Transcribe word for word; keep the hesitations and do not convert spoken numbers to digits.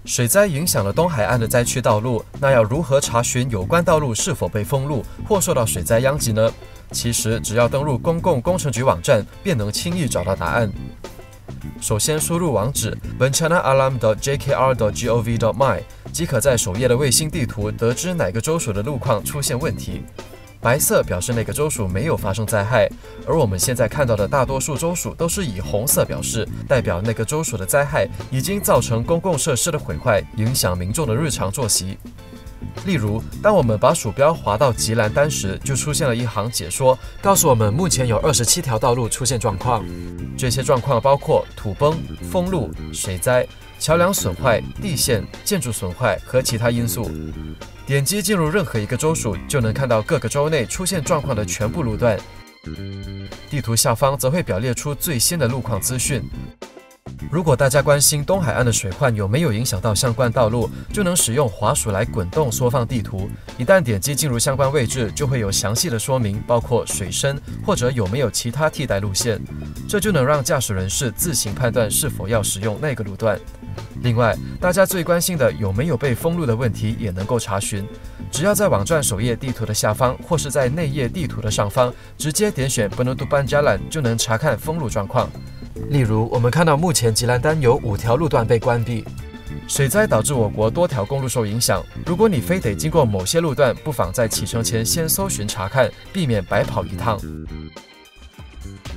水灾影响了东海岸的灾区道路，那要如何查询有关道路是否被封路或受到水灾殃及呢？其实只要登入公共工程局网站，便能轻易找到答案。首先输入网址 bencana alam dot j k r dot gov dot my， 即可在首页的卫星地图得知哪个州属的路况出现问题。白色表示那个州属没有发生灾害，而我们现在看到的大多数州属都是以红色表示，代表那个州属的灾害已经造成公共设施的毁坏，影响民众的日常作息。例如，当我们把鼠标滑到吉兰丹时，就出现了一行解说，告诉我们目前有二十七条道路出现状况。这些状况包括土崩、封路、水灾、桥梁损坏、地陷、建筑损坏和其他因素。点击进入任何一个州属，就能看到各个州内出现状况的全部路段。地图下方则会表列出最新的路况资讯。如果大家关心东海岸的水患有没有影响到相关道路，就能使用滑鼠来滚动缩放地图。一旦点击进入相关位置，就会有详细的说明，包括水深或者有没有其他替代路线，这就能让驾驶人士自行判断是否要使用那个路段。另外，大家最关心的有没有被封路的问题也能够查询，只要在网站首页地图的下方，或是在内页地图的上方，直接点选 Penutupan Jalan 就能查看封路状况。例如，我们看到目前吉兰丹有五条路段被关闭。水灾导致我国多条公路受影响，如果你非得经过某些路段，不妨在启程前先搜寻查看，避免白跑一趟。